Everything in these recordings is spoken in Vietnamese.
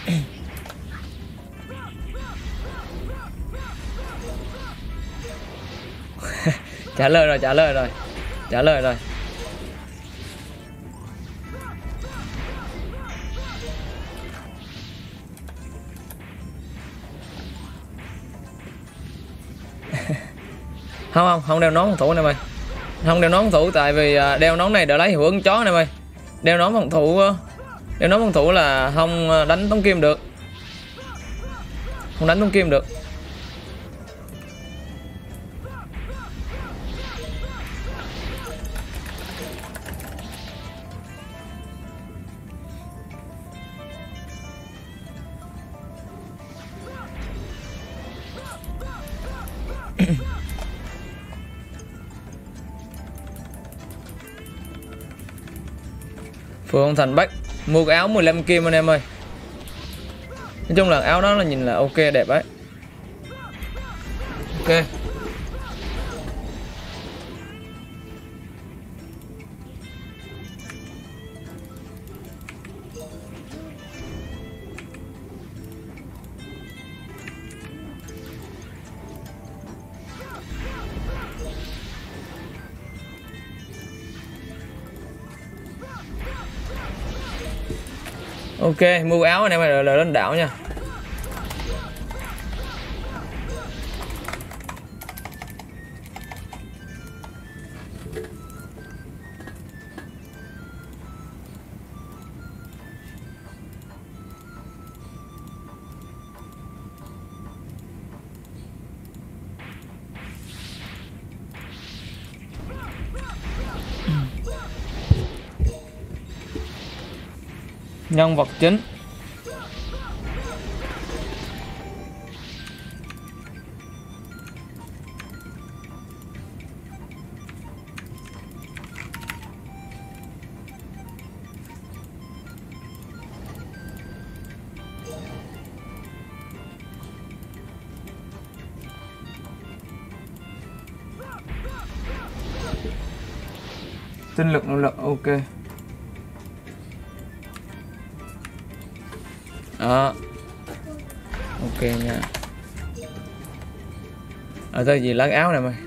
Trả lời rồi, trả lời rồi, trả lời rồi. Không đeo nón phòng thủ anh em ơi, không đeo nón phòng thủ, tại vì đeo nón này để lấy hiệu ứng chó anh em ơi. Đeo nón phòng thủ là không đánh tống kim được, không đánh tống kim được. Phượng Thành Bắc mua cái áo 15 kim anh em ơi. Nói chung là áo đó là nhìn là ok, đẹp đấy. Ok. Ok, mua áo anh em ơi, rồi lên đảo nha. Nhân vật chính. Tinh lực, năng lực, ok. Đó. Ok nha. Ở đây gì lát áo này mày.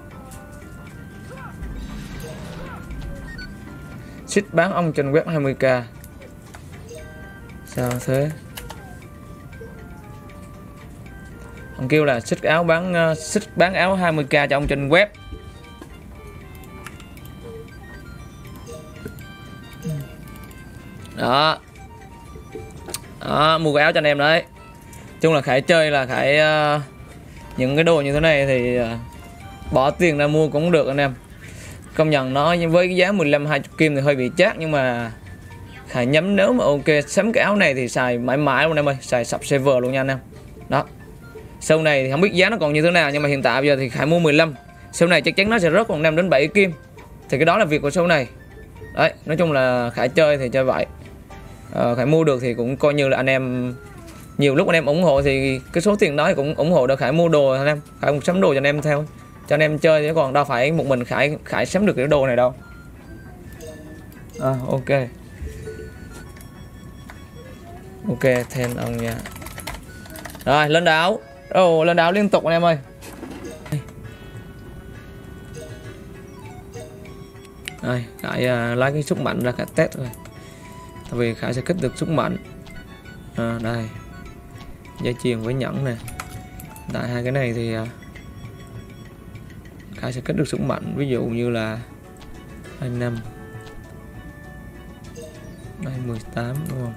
Xích bán ông trên web 20k. Sao thế? Ông kêu là xích bán áo 20k cho ông trên web. Đó. Đó, mua cái áo cho anh em đấy. Chung là Khải chơi là Khải những cái đồ như thế này thì bỏ tiền ra mua cũng được anh em. Công nhận nó với cái giá 15-20 kim thì hơi bị chát, nhưng mà Khải nhắm nếu mà ok sắm cái áo này thì xài mãi mãi luôn em ơi, xài sập server luôn nha anh em. Đó. Sau này thì không biết giá nó còn như thế nào, nhưng mà hiện tại bây giờ thì Khải mua 15. Sau này chắc chắn nó sẽ rớt còn 5 đến 7 kim. Thì cái đó là việc của sau này. Đấy, nói chung là Khải chơi thì chơi vậy. Khải mua được thì cũng coi như là anh em, nhiều lúc anh em ủng hộ thì cái số tiền đó thì cũng ủng hộ được Khải mua đồ anh em. Khải cũng sắm đồ cho anh em theo, cho anh em chơi, chứ còn đâu phải một mình Khải sắm được cái đồ này đâu. Ok. Ok, thêm ông nha. Rồi lên đảo. Lên đảo liên tục anh em ơi. Rồi Khải lấy cái sức mạnh ra Khải test rồi. Tại vì Khải sẽ kích được sức mạnh. Đây dây chuyền với nhẫn nè. Tại hai cái này thì Khải sẽ kích được sức mạnh, ví dụ như là 25, đây 18 đúng không?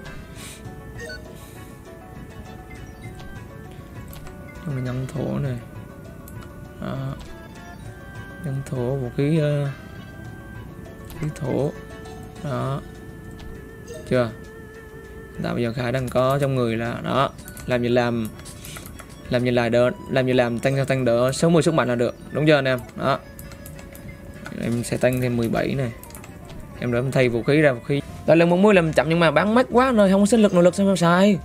Trong này nhân thổ này. Nhân thổ một cái thổ. Đó. Chưa? Tại bây giờ Khải đang có trong người là đó, làm như làm tăng đỡ 60 sức mạnh là được, đúng chưa anh em? Đó. Em sẽ tăng thêm 17 này. Em đã thay vũ khí ra vũ khí. Tại lần 40 làm chậm nhưng mà bán mắc quá rồi, không có sinh lực nội lực sao xài.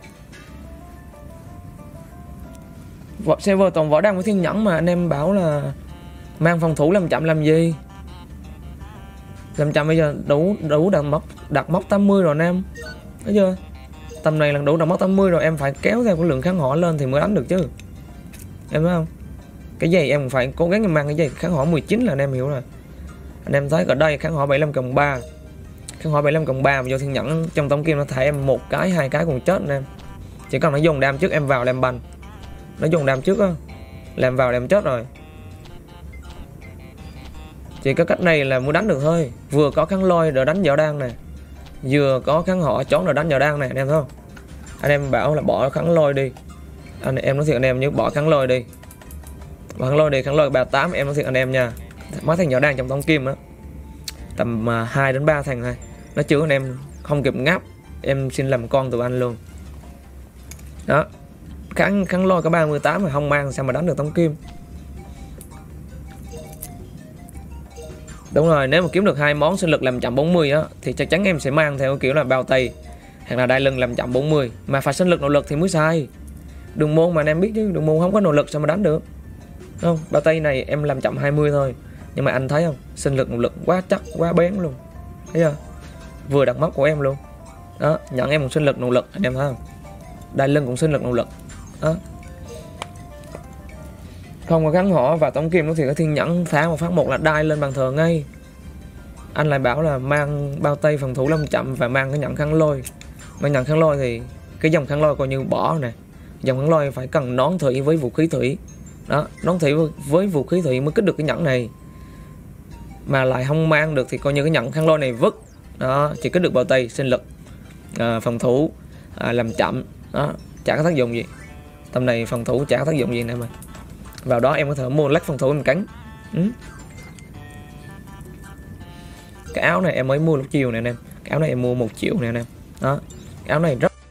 Server toàn võ đăng với thiên nhẫn mà anh em bảo là mang phòng thủ làm chậm làm gì? Làm chậm bây giờ đủ đặt mốc 80 rồi anh em. Thấy chưa? Tầm này là đủ đòn móc 80 rồi, em phải kéo theo cái lượng kháng hỏa lên thì mới đánh được chứ. Em thấy không? Cái giày em phải cố gắng em mang cái giày kháng hỏa 19 là anh em hiểu rồi. Anh em thấy ở đây kháng hỏa 75+3. Kháng hỏa 75+3 mà vô thiên nhẫn trong tống kim nó thảy em một cái, hai cái còn chết anh em. Chỉ cần nó dùng đam trước em vào làm banh. Nó dùng đam trước á, làm vào làm chết rồi. Chỉ có cách này là muốn đánh được thôi. Vừa có kháng lôi để đánh võ đan này, vừa có kháng hỏa trốn để đánh võ đan này, anh em thấy không? Anh em bảo là bỏ kháng lôi đi. Em nói thiệt anh em nhớ bỏ kháng lôi đi. Bỏ kháng lôi đi, kháng lôi 38 em nói thiệt anh em nha. Mấy thằng võ đan trong tống kim á, tầm 2 đến 3 thằng thôi. Nó chưa anh em không kịp ngáp, em xin làm con tụi anh luôn. Đó. Kháng lôi có 38 mà không mang sao mà đánh được tống kim. Đúng rồi, nếu mà kiếm được 2 món sinh lực làm chậm 40 á thì chắc chắn em sẽ mang theo kiểu là bao tay hoặc là đai lưng làm chậm 40, mà phải sinh lực nội lực thì mới sai. Đường môn mà anh em biết chứ, đường môn không có nội lực sao mà đánh được. Đúng không? Bao tay này em làm chậm 20 thôi. Nhưng mà anh thấy không? Sinh lực nội lực quá chắc, quá bén luôn. Thấy chưa? Vừa đặt móc của em luôn. Đó, nhận em một sinh lực nội lực, anh em thấy không? Đai lưng cũng sinh lực nội lực. Đó. Không có kháng hỏa và tống kim nó thì có thiên nhẫn phá một phát một là đai lên bàn thờ ngay. Anh lại bảo là mang bao tay phòng thủ lâm chậm và mang cái nhận kháng lôi. Mang nhận kháng lôi thì cái dòng kháng lôi coi như bỏ nè. Dòng kháng lôi phải cần nón thủy với vũ khí thủy. Đó, nón thủy với vũ khí thủy mới kích được cái nhẫn này. Mà lại không mang được thì coi như cái nhận kháng lôi này vứt. Đó, chỉ kích được bao tay, sinh lực, phòng thủ, làm chậm. Đó, chả có tác dụng gì. Tầm này phòng thủ chả có tác dụng gì nè mà. Vào đó em có thể mua lách phòng thủ em cánh. Cái áo này em mới mua lúc chiều nè anh em. Cái áo này em mua 1 triệu nè anh em. Đó, cái áo này rất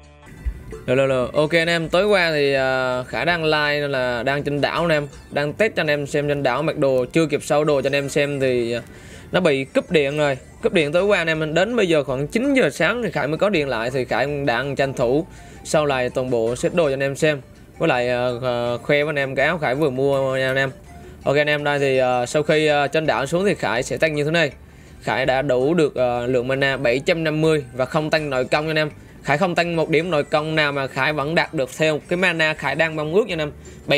ok anh em, tối qua thì Khải đang live nên là đang trên đảo anh em, đang test cho anh em xem trên đảo, mặc đồ chưa kịp sâu đồ cho anh em xem thì nó bị cúp điện rồi. Cúp điện tối qua anh em, đến bây giờ khoảng 9 giờ sáng thì Khải mới có điện lại, thì Khải đang tranh thủ sau lại toàn bộ set đồ cho anh em xem, với lại khoe với anh em cái áo Khải vừa mua nha anh em. Ok anh em, đây thì sau khi trên đảo xuống thì Khải sẽ tăng như thế này. Khải đã đủ được lượng mana 750 và không tăng nội công nha anh em. Khải không tăng một điểm nội công nào mà Khải vẫn đạt được theo cái mana Khải đang mong ước nha anh em.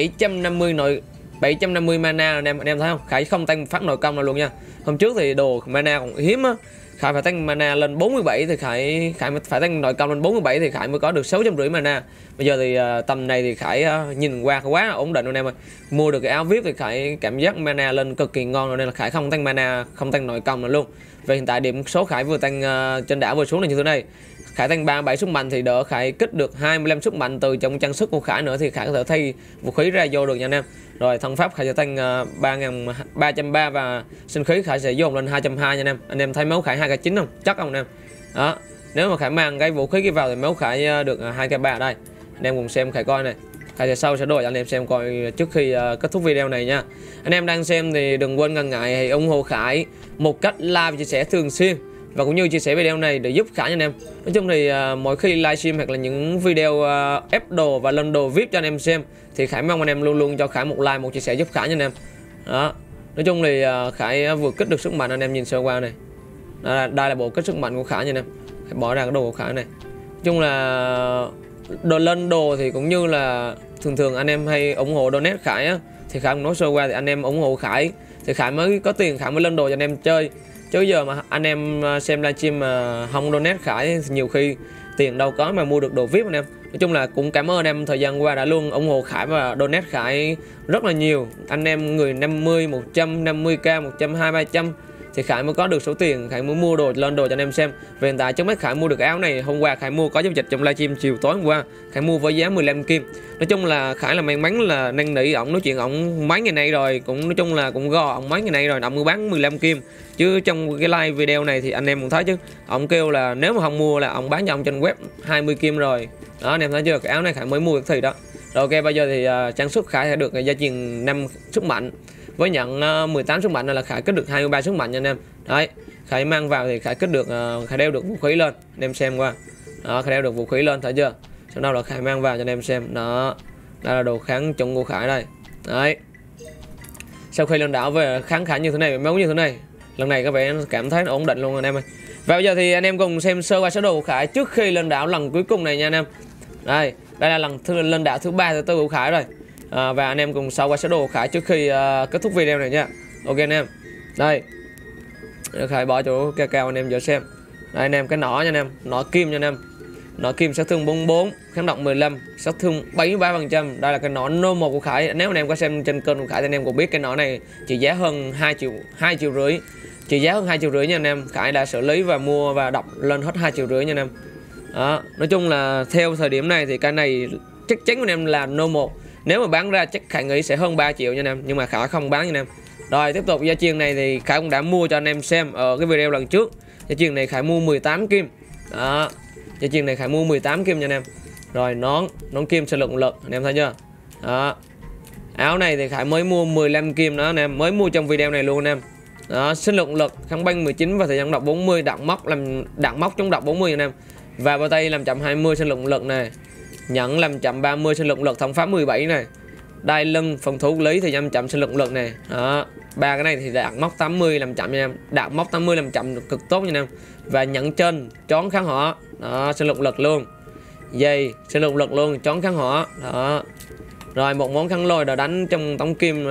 750 mana anh em thấy không? Khải không tăng phát nội công nào luôn nha. Hôm trước thì đồ mana còn hiếm á, Khải phải tăng mana lên 47 thì Khải phải tăng nội công lên 47 thì Khải mới có được 650 mana. Bây giờ thì tầm này thì Khải nhìn qua quá ổn định anh em ơi. Mua được cái áo VIP thì Khải cảm giác mana lên cực kỳ ngon rồi, nên là Khải không tăng mana, không tăng nội công nữa luôn. Về hiện tại điểm số Khải vừa tăng trên đảo vừa xuống là như thế này. Khải tăng 37 sức mạnh thì đỡ Khải kích được 25 sức mạnh từ trong trang sức của Khải nữa, thì Khải có thể thay vũ khí ra vô được nha anh em. Rồi thân pháp Khải sẽ tăng 330 và sinh khí Khải sẽ dồn lên 220 nha anh em. Anh em thấy máu Khải 2k9 không? Chắc không anh em? Đó. Nếu mà Khải mang cái vũ khí kia vào thì máu Khải được 2k3 đây. Anh em cùng xem Khải coi này. Khải sẽ đổi cho anh em xem coi trước khi kết thúc video này nha. Anh em đang xem thì đừng quên ngần ngại hãy ủng hộ Khải một cách like và chia sẻ thường xuyên, và cũng như chia sẻ video này để giúp Khải nha anh em. Nói chung thì mỗi khi livestream hoặc là những video ép đồ và lên đồ VIP cho anh em xem thì Khải mong anh em luôn luôn cho Khải một like, một chia sẻ giúp Khải nha anh em. Đó. Nói chung thì Khải vừa kích được sức mạnh, anh em nhìn sơ qua này. Đây là bộ kích sức mạnh của Khải nha anh em. Khải bỏ ra cái đồ của Khải này. Nói chung là đồ lên đồ thì cũng như là thường anh em hay ủng hộ donate Khải á, thì Khải nói sơ qua thì anh em ủng hộ Khải thì Khải mới có tiền, Khải mới lên đồ cho anh em chơi. Chứ giờ mà anh em xem livestream mà không donate Khải thì nhiều khi tiền đâu có mà mua được đồ VIP anh em. Nói chung là cũng cảm ơn anh em thời gian qua đã luôn ủng hộ Khải và donate Khải rất là nhiều. Anh em người 50, 150k, 120, 300 thì Khải mới có được số tiền, Khải mới mua đồ lên đồ cho anh em xem. Về hiện tại trước mắt Khải mua được áo này, hôm qua Khải mua có giao dịch trong livestream chiều tối hôm qua, Khải mua với giá 15 kim. Nói chung là Khải là may mắn là năn nỉ ổng, nói chuyện ổng mấy ngày nay rồi, cũng nói chung là cũng gò ổng mấy ngày nay rồi, ổng mới bán 15 kim. Chứ trong cái live video này thì anh em cũng thấy chứ, ổng kêu là nếu mà không mua là ổng bán cho ông trên web 20 kim rồi. Đó anh em thấy chưa, cái áo này Khải mới mua được thì đó. Rồi ok, bây giờ thì trang sức Khải sẽ được gia truyền 5 sức mạnh. Với nhận 18 sức mạnh là Khải kích được 23 sức mạnh nha anh em. Đấy, Khải mang vào thì Khải kích được, Khải đeo được vũ khí lên, anh em xem qua. Đó, Khải đeo được vũ khí lên, thấy chưa? Sau đó là Khải mang vào cho anh em xem. Đó, đây là đồ kháng trùng của Khải đây. Đấy. Sau khi lên đảo về kháng Khải như thế này, máu như thế này, lần này các bạn cảm thấy nó ổn định luôn anh em ơi. Và bây giờ thì anh em cùng xem sơ qua sơ đồ của Khải trước khi lên đảo lần cuối cùng này nha anh em. Đây là lần lên đảo thứ 3 thứ 4 của Khải rồi. Và anh em cùng sơ qua sơ đồ của Khải trước khi kết thúc video này nha. Ok anh em. Đây Khải bỏ chỗ cao anh em dễ xem. Đây anh em, cái nỏ nha anh em, nỏ kim nha anh em. Nỏ kim sát thương 44, kháng động 15, sát thương 73%. Đây là cái nỏ No 1 của Khải. Nếu anh em có xem trên kênh của Khải thì anh em cũng biết cái nỏ này trị giá hơn 2 triệu rưỡi. Trị giá hơn 2 triệu rưỡi nha anh em. Khải đã xử lý và mua và đọc lên hết 2 triệu rưỡi nha anh em. Đó, nói chung là theo thời điểm này thì cái này chắc chắn anh em là No 1. Nếu mà bán ra chắc Khải nghĩ sẽ hơn 3 triệu nha anh em, nhưng mà Khải không bán nha anh em. Rồi tiếp tục gia chiên này thì Khải cũng đã mua cho anh em xem ở cái video lần trước. Gia chiên này Khải mua 18 kim. Đó, gia chiên này Khải mua 18 kim nha anh em. Rồi nón kim sinh lực lực anh em thấy chưa. Đó, áo này thì Khải mới mua 15 kim đó anh em, mới mua trong video này luôn anh em. Đó, sinh lực kháng băng 19 và thời gian đọc 40, đạn móc chống độc 40 anh em. Và bao tay làm chậm 20 sinh lực này. Nhẫn làm chậm 30 sinh lực thông phá 17 này. Đai lưng phòng thủ lý thì làm chậm sinh lực này. Đó, ba cái này thì đạn móc 80 làm chậm nha em. Đạn móc 80 làm chậm cực tốt nha em. Và nhẫn trên chón kháng hỏa. Đó, sinh lực luôn. Dây sinh lực luôn, chón kháng hỏa. Đó. Rồi một món kháng lôi đã đánh trong tống kim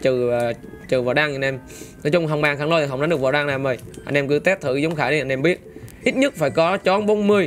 trừ vào đăng anh em. Nói chung không mang kháng lôi thì không đánh được vào đăng này em ơi. Anh em cứ test thử giống Khải đi anh em biết. Ít nhất phải có chón 40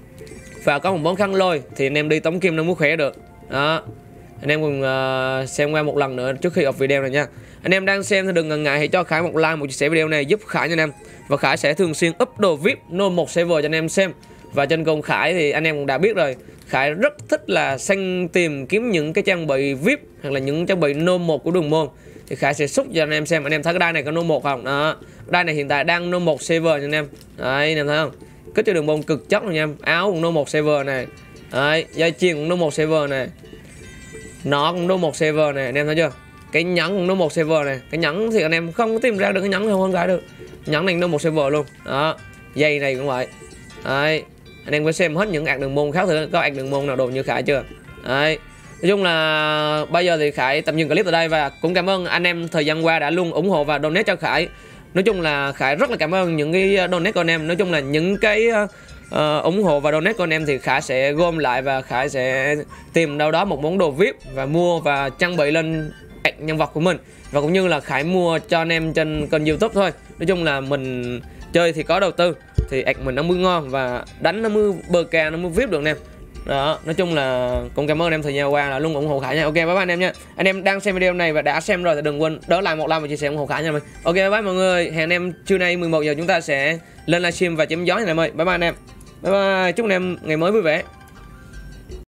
và có một món kháng lôi thì anh em đi tống kim nó mới khỏe được. Đó, anh em cùng xem qua một lần nữa trước khi up video này nha. Anh em đang xem thì đừng ngần ngại hãy cho Khải một like, một chia sẻ video này giúp Khải nha anh em. Và Khải sẽ thường xuyên up đồ VIP No 1 server cho anh em xem. Và trên kênh Khải thì anh em cũng đã biết rồi, Khải rất thích là săn tìm kiếm những cái trang bị VIP hoặc là những trang bị No 1 của đường môn. Thì Khải sẽ xúc cho anh em xem. Anh em thấy cái đai này có No 1 không? Đó, đai này hiện tại đang No 1 server nha anh em. Đấy, anh em thấy không? Kích cho đường môn cực chất luôn nha em. Áo cũng No 1 server này. Đấy, dây chuyền cũng No 1 server này. Nó cũng No 1 server này, anh em thấy chưa? Cái nhẫn cũng No 1 server này. Cái nhẫn thì anh em không có tìm ra được cái nhẫn không Khải được. Nhẫn này No 1 server luôn. Đó, dây này cũng vậy. Đấy, anh em phải xem hết những ạc đường môn khác thử có ạc đường môn nào đồ như Khải chưa. Đấy, nói chung là bây giờ thì Khải tạm dừng clip tại đây và cũng cảm ơn anh em thời gian qua đã luôn ủng hộ và donate cho Khải. Nói chung là Khải rất là cảm ơn những cái donate của anh em. Nói chung là những cái ủng hộ và donate của anh em thì Khải sẽ gom lại và Khải sẽ tìm đâu đó một món đồ VIP và mua và trang bị lên nhân vật của mình. Và cũng như là Khải mua cho anh em trên kênh YouTube thôi. Nói chung là mình chơi thì có đầu tư thì mình nó mới ngon và đánh nó mới bơ ca, nó mới VIP được anh em. Đó, nói chung là cũng cảm ơn anh em thời gian qua là luôn ủng hộ Khải nha. Ok bye bye anh em nha. Anh em đang xem video này và đã xem rồi thì đừng quên đỡ lại một like và chia sẻ ủng hộ Khải nha mình. Ok bye bye mọi người. Hẹn anh em trưa nay 11 giờ chúng ta sẽ lên livestream và chém gió nha anh em ơi. Bye bye anh em. Bye bye. Chúc anh em ngày mới vui vẻ.